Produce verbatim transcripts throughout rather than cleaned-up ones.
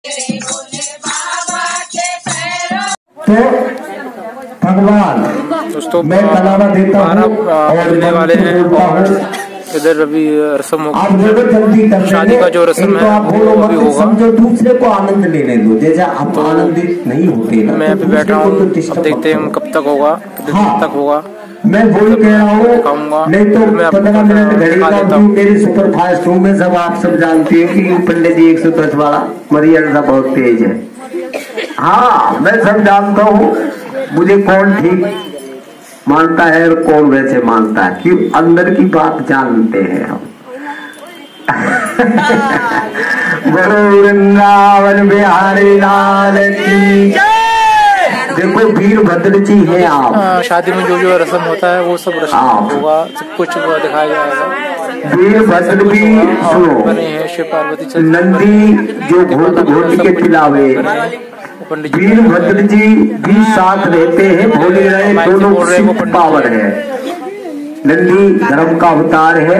तो भगवान दोस्तों मैं कलावा देता हूँ और वाले हैं और इधर अभी रस्म होगा, शादी का जो रस्म है वो अभी होगा। समझो दूसरे को आनंद लेने दो, जैसे आप आनंदित नहीं होते ना। मैं अभी बैठा हूँ, अब देखते हैं कब तक होगा, कितने दिन तक होगा। मैं बोल कह रहा हूँ, नहीं तो पंद्रह मिनट घड़ी का मेरे सुपर फास्ट हूँ मैं। सब आप सब जानते हैं कि पंडित जी एक सौ दस वाला मर्यादा बहुत तेज है। हाँ मैं सब जानता हूँ, मुझे कौन ठीक मानता है और कौन वैसे मानता है, कि अंदर की बात जानते हैं हम। बोलो वृंदावन बिहारी लाल की जय। देखो वीरभद्र जी हैं आप। शादी में जो जो रस्म होता है वो सब रस्म होगा, सब कुछ दिखाया जाएगा। वीरभद्र भी सुनो, बने हैं शिव पार्वती नंदी जो घोट घोट के पिलावे, वीरभद्र जी भी साथ रहते हैं। भोले रहे दोनों शिव पावर है, नंदी धर्म का अवतार है।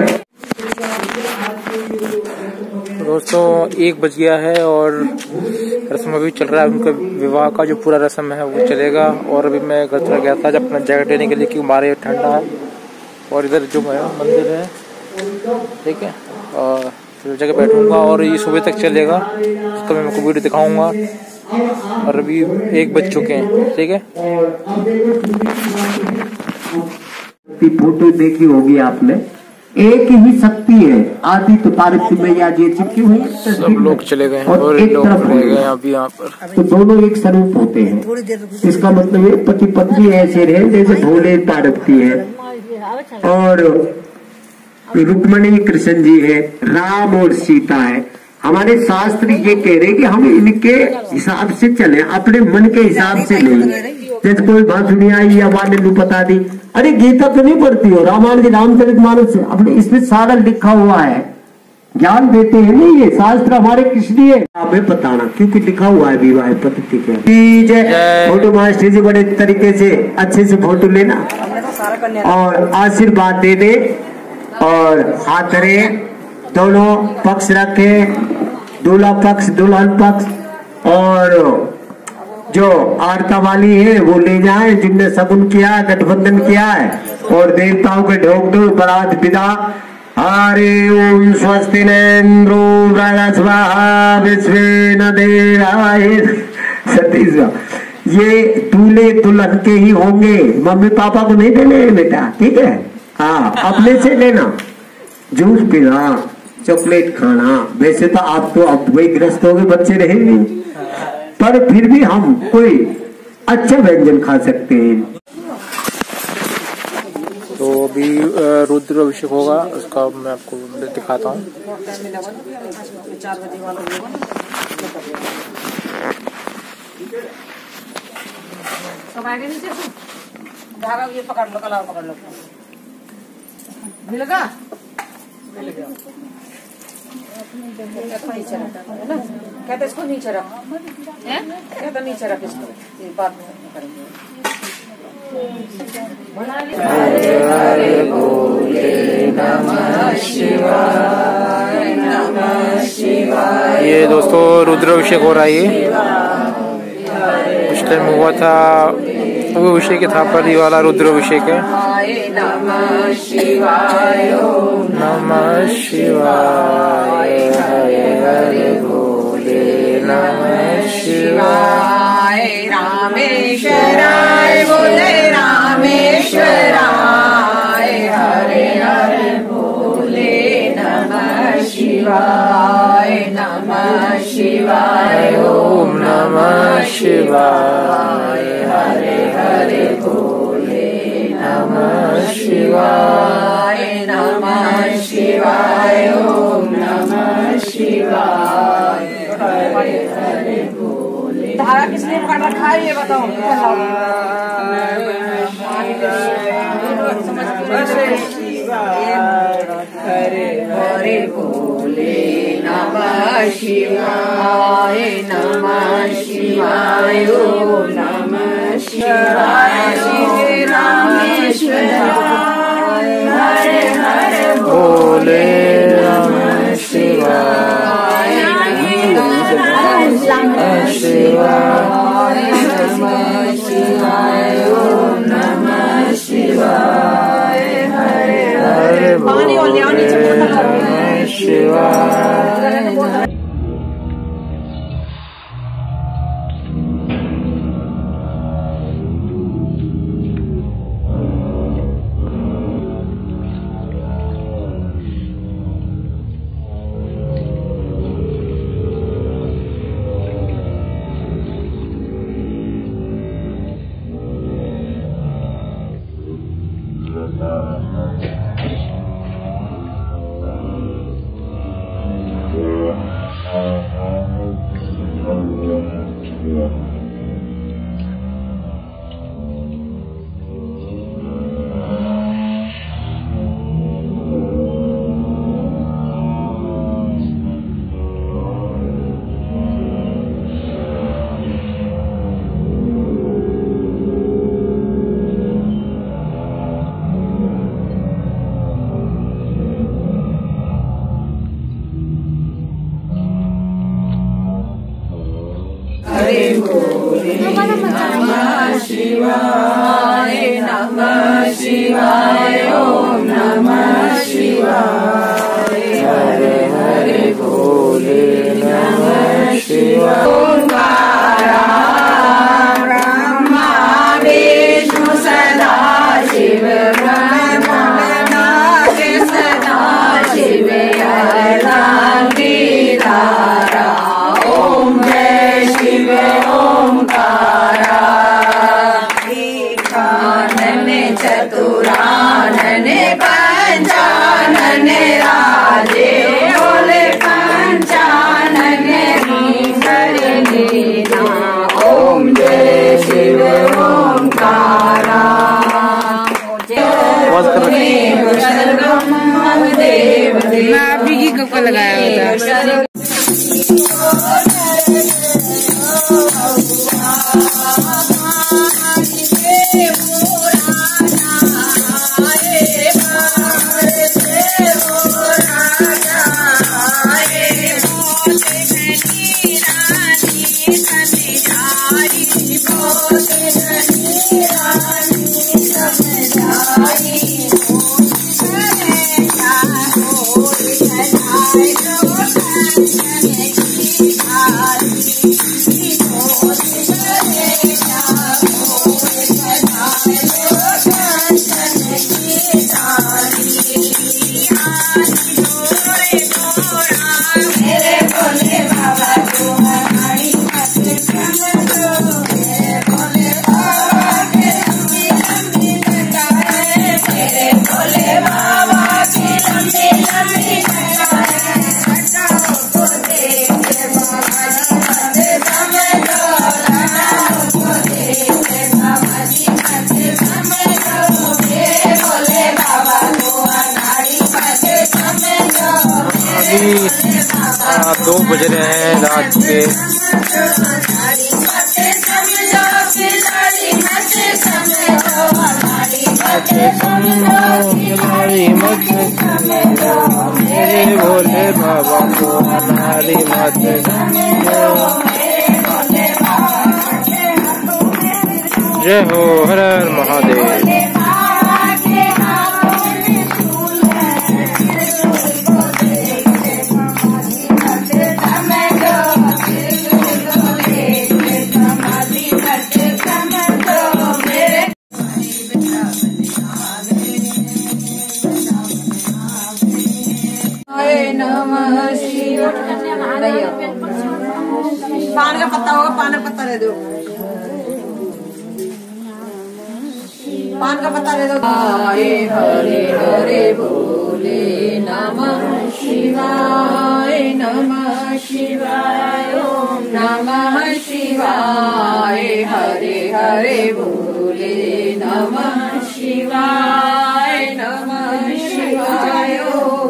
दोस्तों एक बज गया है और रस्म अभी चल रहा है, उनका विवाह का जो पूरा रस्म है वो चलेगा। और अभी मैं घर चला गया था जब अपना जैकेट लेने के लिए, क्योंकि बाहर ठंडा है। और इधर जो है मंदिर है, ठीक है, और जगह बैठूंगा और ये सुबह तक चलेगा, उसका मैं आपको वीडियो दिखाऊंगा। और अभी एक बज चुके हैं, ठीक है। फोटो देखी होगी आपने, एक ही शक्ति है, आदि तो तारक मैया जी चिपकी हुई, सब लोग चले गए और, और एक तरफ रह गए अभी यहाँ पर। तो दोनों एक स्वरूप होते हैं। इसका मतलब है पति पत्नी ऐसे रहे जैसे भोले पार्वती है और रुक्मणी कृष्ण जी है, राम और सीता है। हमारे शास्त्र ये कह रहे कि हम इनके हिसाब से चले, अपने मन के हिसाब से नहीं। जैसे कोई भाषुनी आई या वाले लू बता दी, अरे गीता तो नहीं पढ़ती हो, रामायण की रामचरितमानस से अपने इसमें सारा लिखा हुआ है, ज्ञान देते हैं नहीं। ये शास्त्र हमारे कृष्ण है, हमें बताना क्योंकि लिखा हुआ है विवाह पद्धति के। फोटो मास्टर जी बड़े तरीके से अच्छे से फोटो लेना और आशीर्वाद दे दे और हाथ धरे, दोनों पक्ष रखे, दूल्हा पक्ष दुल्हन पक्ष, और जो आरता वाली है वो ले जाए, जिनने शगुन किया गठबंधन किया है, और देवताओं के ढोक दो बरात विदा। हरे ओम स्वस्ति नेन्द्रो स्वाहा विश्वे न देवाय सतीश। ये दूल्हे दुल्हन के ही होंगे, मम्मी पापा को नहीं देने बेटा, ठीक है। हाँ अपने से लेना, जूस पीना, चॉकलेट खाना। वैसे तो आप तो अब वही ग्रस्त हो गए, बच्चे रहेंगे, पर फिर भी हम कोई अच्छा व्यंजन खा सकते हैं। तो अभी रुद्र अभिषेक होगा, उसका मैं आपको दिखाता हूँ। ये पकड़ लो, कलाव पकड़ लो, मिल गया मिल गया। नीचे रख है ना, कहते इसको नीचे रख, कहते नीचे रख इसको, ये बात करेंगे। हरे हरे बोले नमः शिवाय नमः शिवाय। ये दोस्तों रुद्र अभिषेक हो रहा है, ये कुछ टाइम हुआ था वो अभिषेक था, पर ये वाला रुद्र अभिषेक है। नमः शिवाय नमः शिवाय, हरे हरे बोले नमः शिवाय, रामेश्वराय बोले रामेश्वराय, हरे हरे बोले नमः शिवाय नमः शिवाय, ओम नमः शिवाय, हरे हरे बोले नमः शिवाय नमः शिवाय, ओम नमः शिवाय, हरे हरे बोले। धारा किसने पकड़ रखा है ये बताओ। हरे हरे बोले नमः शिवाय नमः शिवाय, ओम नमः शिवाय, श्री रामेश्वराय, हरे हरे बोले नमः शिवाय। नमः शिवाय नमः शिवाय ओम नमः शिवाय हरे हरे भोले नमः शिवाय। नमः शिवाय नमः शिवाय ओम नमः शिवाय हरे हरे भोले नमः शिवाय। ओंकारा ब्रह्मा विष्णु सदा शिव ब्रह्मनाथ सदा शिव गिरिधारा ओम जय शिव ओंकारा। चतुरानन पंचानन राजे बोले पंचानन लीला ओम जय शिव ओंकारा। देव देव को लगाया होता दो बज रहे हैं रात के। मेरे भोले बाबा को हमारी मत जय हो हर हर महादेव। नमः शिवाय। पान का पत्ता होगा, पान का पत्ता दे दो, पान का पत्ता दे दो। हरे हरे हरे बोले नमः शिवाय नमः शिवाय ओम नमः शिवाय हरे हरे बोले नमः शिवाय नमः शिवाय ओम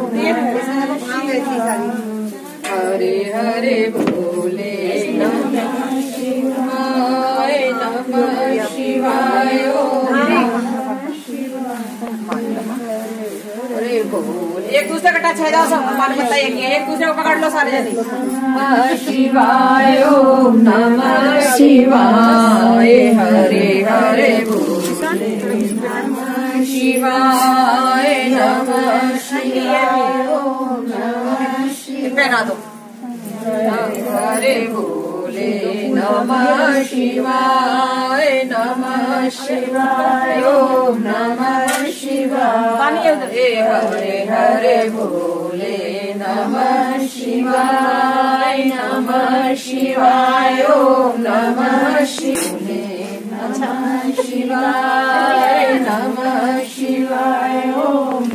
हरे हरे बोले नमः शिवाय नमः शिवाय ओम हरे बोले। एक एक दूसरे का टच है जाओ सब मालूम बताइए एक दूसरे को पकड़ लो सारे जने। नमः शिवाय ओम नमः शिवाय हरे हरे बोले नमः शिवाय नमः शिवाय ओम नमः शिवाय पहना दो हरे बोले नमः शिवाय नमः शिवाय ओम नमः शिवाय हरे हरे बोले नमः शिवाय नमः शिवाय ओम नमः शिवाय नमः शिवाय नमः शिवाय ओम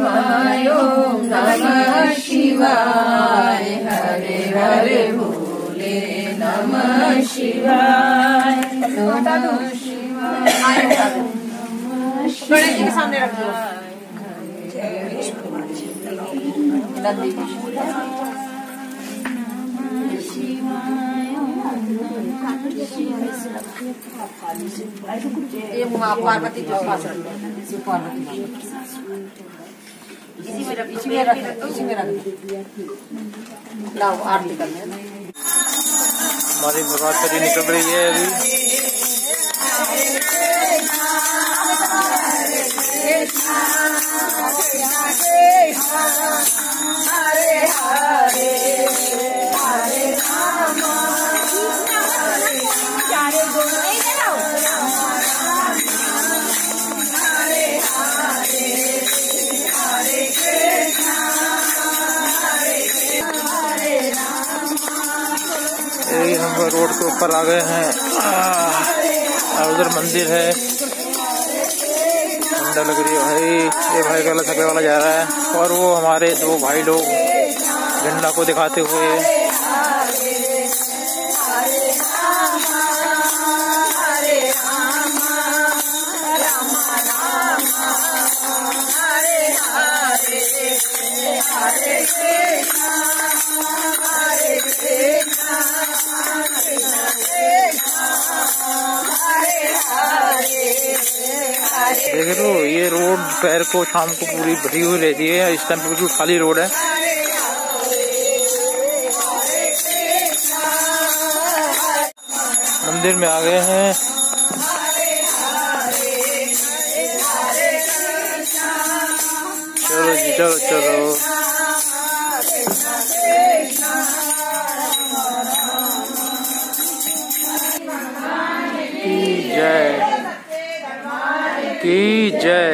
नमः शिवाय हरे हरे बोले नमः शिवाय नमः शिवाय। गणेश जी के सामने रख दो ये पार्वती के पास रख दो पार्वती इसी में रख इसी में रख इसी में रख लाओ आरती करने। हमारी नवरात्रि निकल रही है अभी। हरे हरे हरे राम चारे दोनों ही लगाओ हरे हरे हरे कृष्णा हरे हरे राम। हम रोड के ऊपर आ गए हैं और उधर मंदिर है। ठंडा लग रही है भाई। ये भाई गला छपे वाला जा रहा है और वो हमारे दो भाई लोग झंडा को दिखाते हुए देख लो। ये रोड पैर को शाम को पूरी भरी हुई रहती है। इस टाइम पे बिल्कुल खाली रोड है। मंदिर में आ गए हैं। चलो जी चलो चलो। की जय की जय।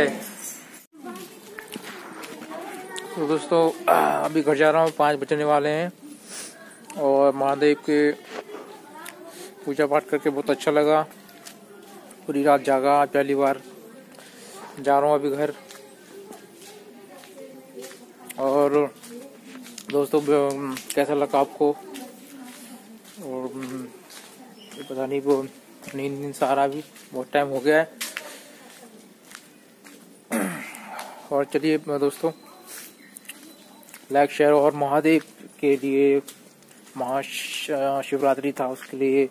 तो दोस्तों अभी घर जा रहा हूँ। पाँच बजने वाले हैं और महादेव के पूजा पाठ करके बहुत अच्छा लगा। पूरी रात जागा। पहली बार जा रहा हूँ अभी घर। और दोस्तों कैसा लगा आपको? और पता नहीं वो नींद नींद सारा भी बहुत टाइम हो गया है। और चलिए दोस्तों लाइक शेयर और महादेव के लिए महाशिवरात्रि था उसके लिए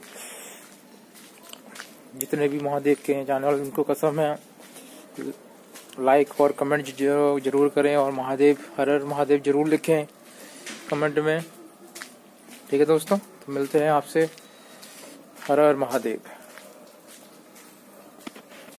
जितने भी महादेव के जाने वाले उनको कसम है लाइक और कमेंट जरूर करें और महादेव हर हर महादेव जरूर लिखें कमेंट में। ठीक है दोस्तों, तो मिलते हैं आपसे। हर हर महादेव।